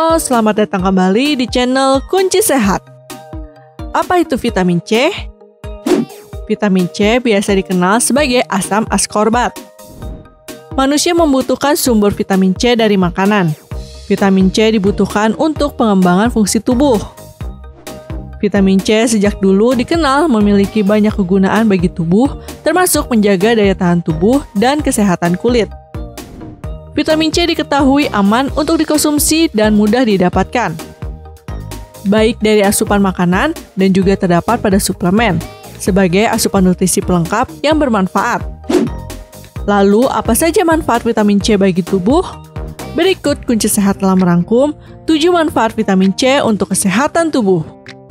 Halo, selamat datang kembali di channel Kunci Sehat. Apa itu vitamin C? Vitamin C biasa dikenal sebagai asam askorbat. Manusia membutuhkan sumber vitamin C dari makanan. Vitamin C dibutuhkan untuk pengembangan fungsi tubuh. Vitamin C sejak dulu dikenal memiliki banyak kegunaan bagi tubuh, termasuk menjaga daya tahan tubuh dan kesehatan kulit. Vitamin C diketahui aman untuk dikonsumsi dan mudah didapatkan, baik dari asupan makanan dan juga terdapat pada suplemen, sebagai asupan nutrisi pelengkap yang bermanfaat. Lalu, apa saja manfaat vitamin C bagi tubuh? Berikut Kunci Sehat telah merangkum 7 manfaat vitamin C untuk kesehatan tubuh.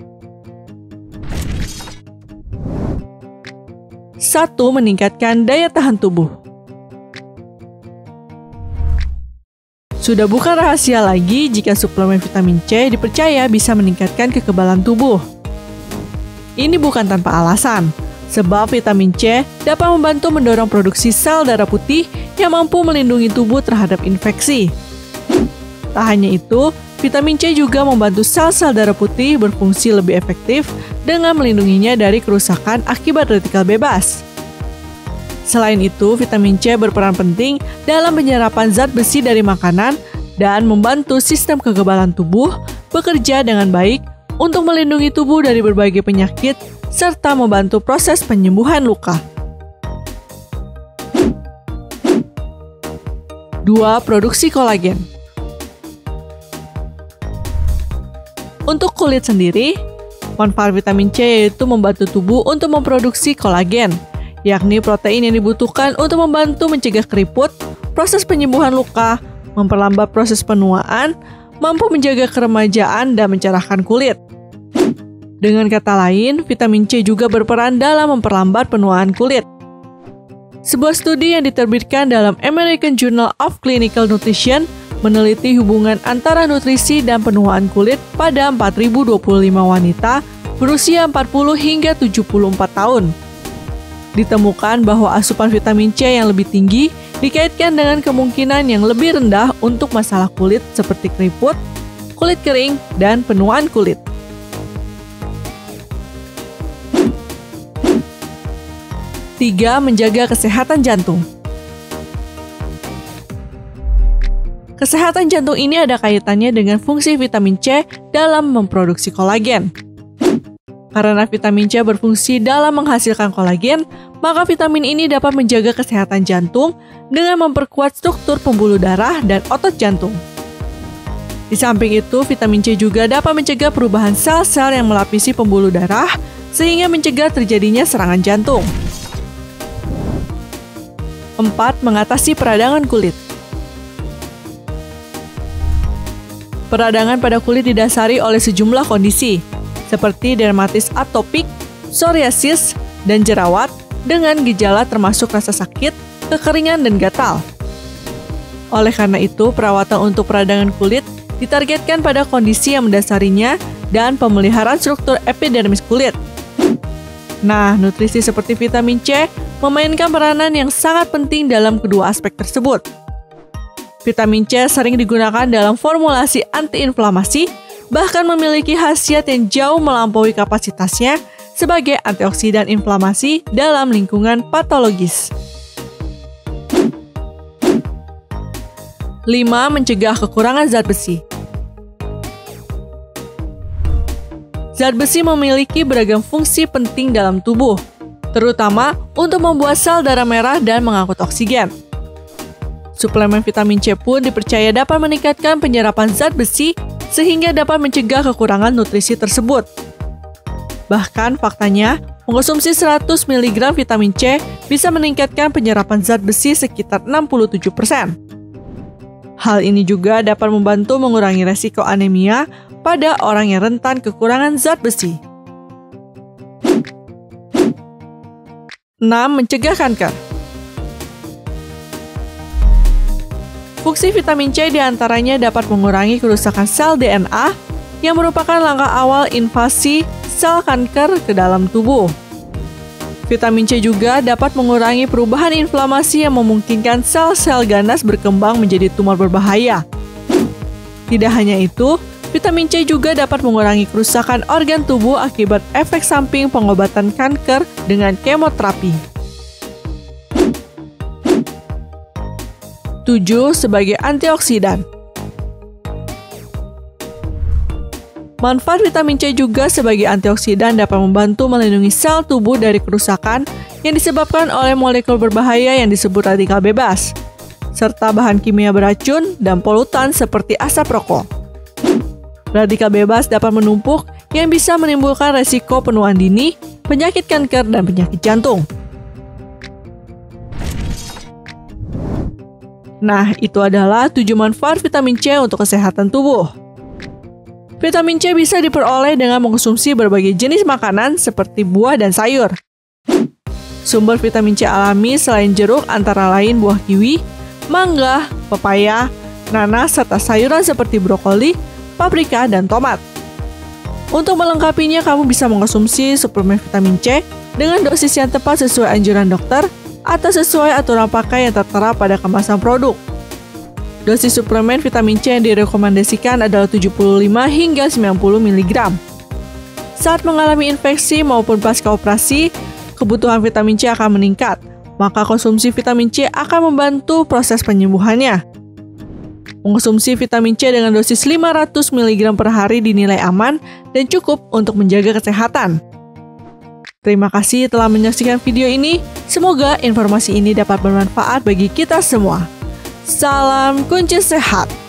1. Meningkatkan daya tahan tubuh. Sudah bukan rahasia lagi jika suplemen vitamin C dipercaya bisa meningkatkan kekebalan tubuh. Ini bukan tanpa alasan, sebab vitamin C dapat membantu mendorong produksi sel darah putih yang mampu melindungi tubuh terhadap infeksi. Tak hanya itu, vitamin C juga membantu sel-sel darah putih berfungsi lebih efektif dengan melindunginya dari kerusakan akibat radikal bebas. Selain itu, vitamin C berperan penting dalam penyerapan zat besi dari makanan dan membantu sistem kekebalan tubuh bekerja dengan baik untuk melindungi tubuh dari berbagai penyakit serta membantu proses penyembuhan luka. 2. Produksi kolagen. Untuk kulit sendiri, manfaat vitamin C yaitu membantu tubuh untuk memproduksi kolagen, yakni protein yang dibutuhkan untuk membantu mencegah keriput, proses penyembuhan luka, memperlambat proses penuaan, mampu menjaga keremajaan dan mencerahkan kulit. Dengan kata lain, vitamin C juga berperan dalam memperlambat penuaan kulit. Sebuah studi yang diterbitkan dalam American Journal of Clinical Nutrition meneliti hubungan antara nutrisi dan penuaan kulit pada 4.025 wanita berusia 40 hingga 74 tahun. Ditemukan bahwa asupan vitamin C yang lebih tinggi dikaitkan dengan kemungkinan yang lebih rendah untuk masalah kulit seperti keriput, kulit kering, dan penuaan kulit. 3. Menjaga kesehatan jantung. Kesehatan jantung ini ada kaitannya dengan fungsi vitamin C dalam memproduksi kolagen. Karena vitamin C berfungsi dalam menghasilkan kolagen, maka vitamin ini dapat menjaga kesehatan jantung dengan memperkuat struktur pembuluh darah dan otot jantung. Di samping itu, vitamin C juga dapat mencegah perubahan sel-sel yang melapisi pembuluh darah sehingga mencegah terjadinya serangan jantung. 4. Mengatasi peradangan kulit. Peradangan pada kulit didasari oleh sejumlah kondisi, seperti dermatis atopik, psoriasis, dan jerawat dengan gejala termasuk rasa sakit, kekeringan, dan gatal. Oleh karena itu, perawatan untuk peradangan kulit ditargetkan pada kondisi yang mendasarinya dan pemeliharaan struktur epidermis kulit. Nah, nutrisi seperti vitamin C memainkan peranan yang sangat penting dalam kedua aspek tersebut. Vitamin C sering digunakan dalam formulasi antiinflamasi, bahkan memiliki khasiat yang jauh melampaui kapasitasnya sebagai antioksidan inflamasi dalam lingkungan patologis. 5. Mencegah kekurangan zat besi. Zat besi memiliki beragam fungsi penting dalam tubuh, terutama untuk membuat sel darah merah dan mengangkut oksigen. Suplemen vitamin C pun dipercaya dapat meningkatkan penyerapan zat besi sehingga dapat mencegah kekurangan nutrisi tersebut. Bahkan faktanya, mengkonsumsi 100 mg vitamin C bisa meningkatkan penyerapan zat besi sekitar 67%. Hal ini juga dapat membantu mengurangi resiko anemia pada orang yang rentan kekurangan zat besi. 6. Mencegah kanker. Fungsi vitamin C diantaranya dapat mengurangi kerusakan sel DNA yang merupakan langkah awal invasi sel kanker ke dalam tubuh. Vitamin C juga dapat mengurangi perubahan inflamasi yang memungkinkan sel-sel ganas berkembang menjadi tumor berbahaya. Tidak hanya itu, vitamin C juga dapat mengurangi kerusakan organ tubuh akibat efek samping pengobatan kanker dengan kemoterapi. 7. Sebagai antioksidan. Manfaat vitamin C juga sebagai antioksidan dapat membantu melindungi sel tubuh dari kerusakan yang disebabkan oleh molekul berbahaya yang disebut radikal bebas, serta bahan kimia beracun dan polutan seperti asap rokok. Radikal bebas dapat menumpuk yang bisa menimbulkan resiko penuaan dini, penyakit kanker, dan penyakit jantung. Nah, itu adalah 7 manfaat vitamin C untuk kesehatan tubuh. Vitamin C bisa diperoleh dengan mengkonsumsi berbagai jenis makanan seperti buah dan sayur. Sumber vitamin C alami selain jeruk antara lain buah kiwi, mangga, pepaya, nanas, serta sayuran seperti brokoli, paprika, dan tomat. Untuk melengkapinya, kamu bisa mengkonsumsi suplemen vitamin C dengan dosis yang tepat sesuai anjuran dokter atau sesuai aturan pakai yang tertera pada kemasan produk. Dosis suplemen vitamin C yang direkomendasikan adalah 75 hingga 90 mg. Saat mengalami infeksi maupun pasca operasi, kebutuhan vitamin C akan meningkat, maka konsumsi vitamin C akan membantu proses penyembuhannya. Mengkonsumsi vitamin C dengan dosis 500 mg per hari dinilai aman dan cukup untuk menjaga kesehatan. Terima kasih telah menyaksikan video ini. Semoga informasi ini dapat bermanfaat bagi kita semua. Salam kunci sehat.